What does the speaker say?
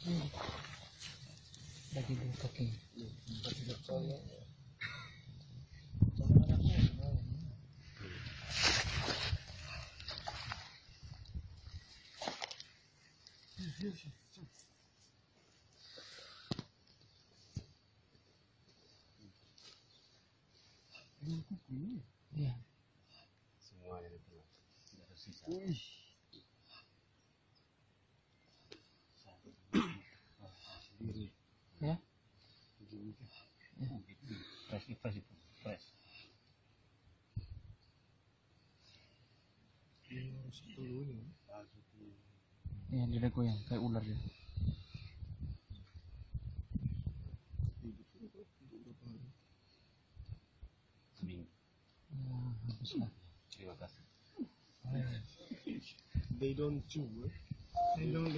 Lagi dua kaki. Iya. Semuanya ditelan. Tidak tersisa. Sendiri. Ya. Fresh itu. Fresh. Iya, dia goyang kayak ular dia. Seminggu. Habis lah. Terima kasih. They don't chew. They don't